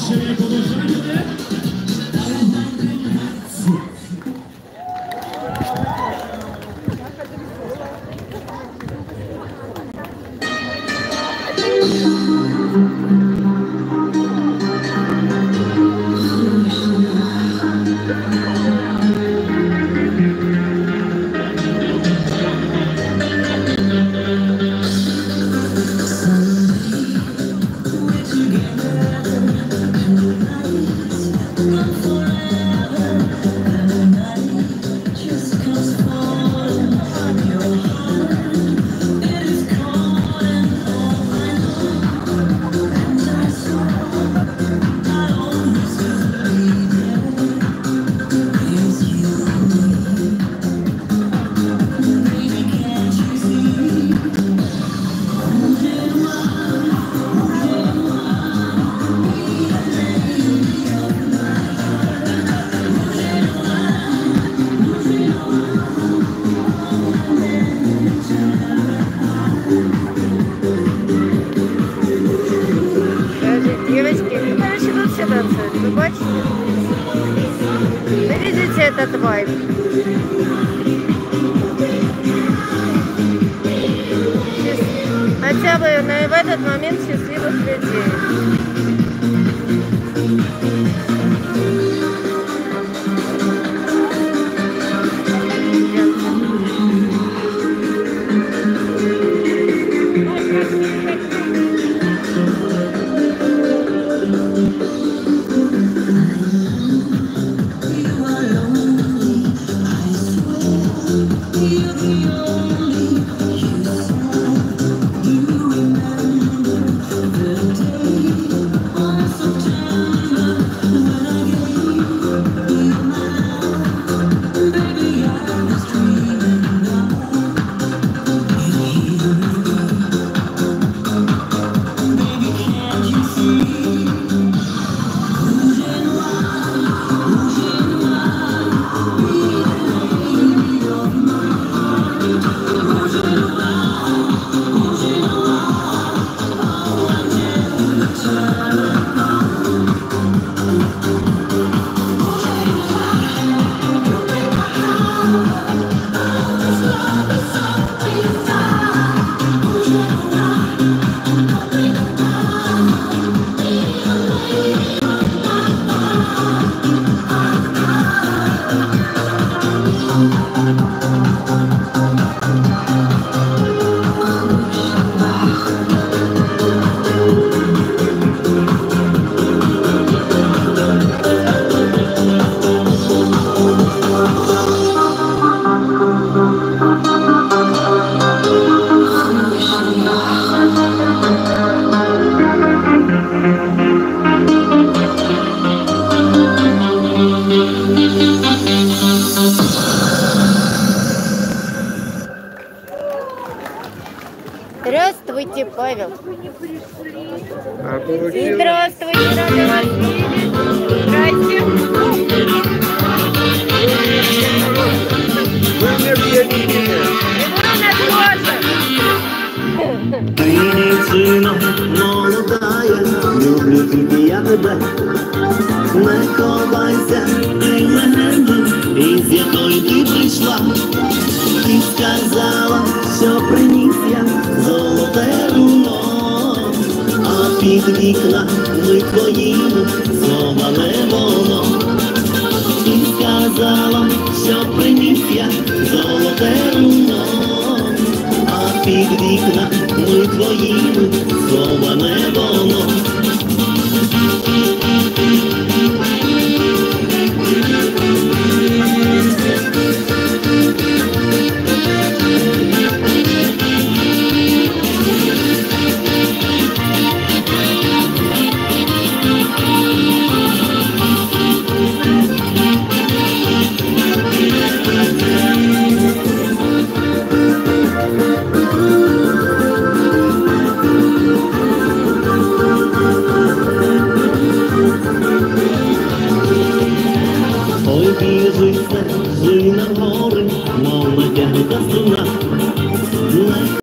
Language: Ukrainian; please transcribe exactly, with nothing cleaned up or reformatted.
Этот вайб. Хотя бы в этот момент счастливых людей. Здравствуйте, Павел. А получилось? Здравствуйте, рада вас видеть. Здрасте. Вы мне бьете. Дівчино молодая, люблю тільки я тебе. Не ховайся, ти легенда, із якої ти прийшла. Ти сказала, що приніс я золоте руно, а під вікнами твоїми сховане воно. Ти сказала, що приніс я золоте руно, а під вікнами твоїми сховане воно.